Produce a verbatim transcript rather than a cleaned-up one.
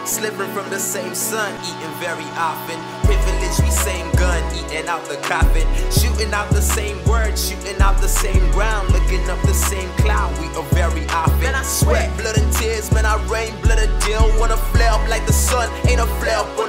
Slipping from the same sun, eating very often. Privilege, we same gun, eating out the coffin. Shooting out the same words, shooting out the same ground. Looking up the same cloud, we are very often. Man, I sweat blood and tears, man, I rain blood a deal. Wanna flare up like the sun, ain't a flare up on